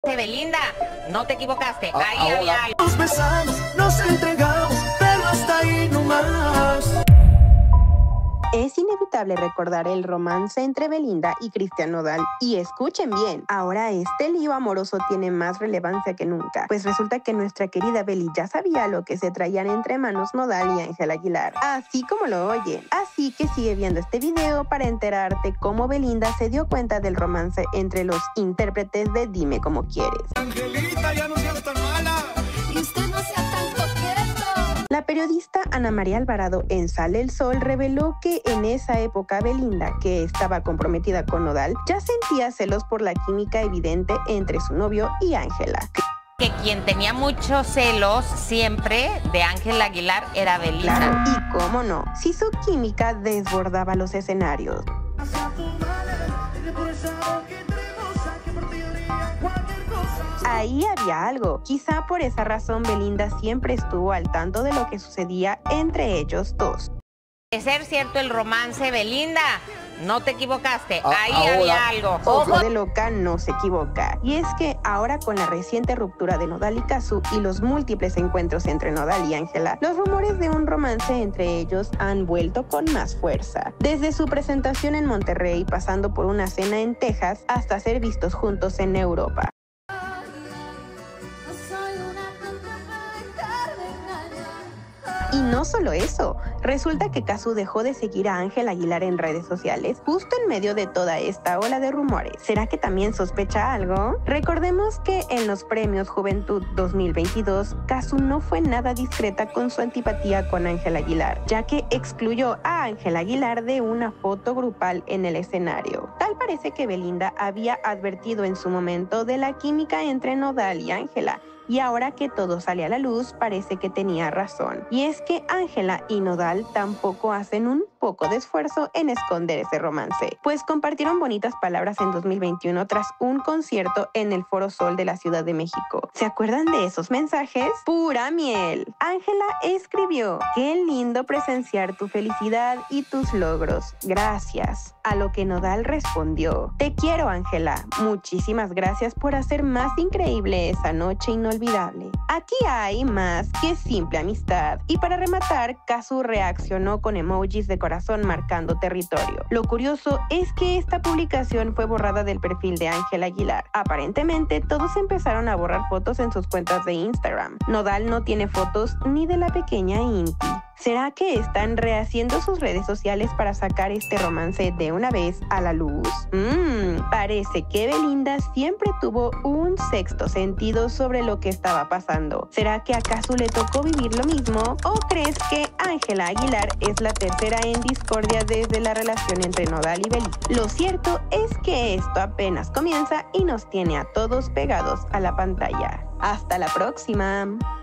Belinda, no te equivocaste, ahí había algo. Nos besamos, nos entregamos, pero hasta ahí no más. Es inevitable recordar el romance entre Belinda y Cristian Nodal. Y escuchen bien, ahora este lío amoroso tiene más relevancia que nunca, pues resulta que nuestra querida Beli ya sabía lo que se traían entre manos Nodal y Ángel Aguilar, así como lo oyen. Así que sigue viendo este video para enterarte cómo Belinda se dio cuenta del romance entre los intérpretes de Dime Cómo Quieres. Angelita, ya no seas tan mala. Y usted no sea tan coqueto. La periodista Ana María Alvarado en Sale el Sol reveló que en esa época Belinda, que estaba comprometida con Nodal, ya sentía celos por la química evidente entre su novio y Ángela. Que quien tenía muchos celos siempre de Ángel Aguilar era Belinda. Claro, y cómo no, si su química desbordaba los escenarios. Ahí había algo. Quizá por esa razón Belinda siempre estuvo al tanto de lo que sucedía entre ellos dos. De ser cierto el romance, Belinda, no te equivocaste, ahí había algo. Ojo de loca no se equivoca. Y es que ahora con la reciente ruptura de Nodal y Cazzu y los múltiples encuentros entre Nodal y Ángela, los rumores de un romance entre ellos han vuelto con más fuerza. Desde su presentación en Monterrey, pasando por una cena en Texas, hasta ser vistos juntos en Europa. Y no solo eso, resulta que Cazzu dejó de seguir a Ángel Aguilar en redes sociales justo en medio de toda esta ola de rumores. ¿Será que también sospecha algo? Recordemos que en los premios Juventud 2022, Cazzu no fue nada discreta con su antipatía con Ángel Aguilar, ya que excluyó a Ángel Aguilar de una foto grupal en el escenario. Tal parece que Belinda había advertido en su momento de la química entre Nodal y Ángela, y ahora que todo sale a la luz, parece que tenía razón. Y es que Ángela y Nodal tampoco hacen un poco de esfuerzo en esconder ese romance, pues compartieron bonitas palabras en 2021 tras un concierto en el Foro Sol de la Ciudad de México. ¿Se acuerdan de esos mensajes? ¡Pura miel! Ángela escribió: "Qué lindo presenciar tu felicidad y tus logros. Gracias". A lo que Nodal respondió: "Te quiero, Ángela. Muchísimas gracias por hacer más increíble esa noche inolvidable. Aquí hay más que simple amistad". Y para rematar, Cazzu reaccionó con emojis de corazón marcando territorio. Lo curioso es que esta publicación fue borrada del perfil de Ángel Aguilar. Aparentemente, todos empezaron a borrar fotos en sus cuentas de Instagram. Nodal no tiene fotos ni de la pequeña Inti. ¿Será que están rehaciendo sus redes sociales para sacar este romance de una vez a la luz? Parece que Belinda siempre tuvo un sexto sentido sobre lo que estaba pasando. ¿Será que acaso le tocó vivir lo mismo? ¿O crees que Ángela Aguilar es la tercera en discordia desde la relación entre Nodal y Belinda? Lo cierto es que esto apenas comienza y nos tiene a todos pegados a la pantalla. ¡Hasta la próxima!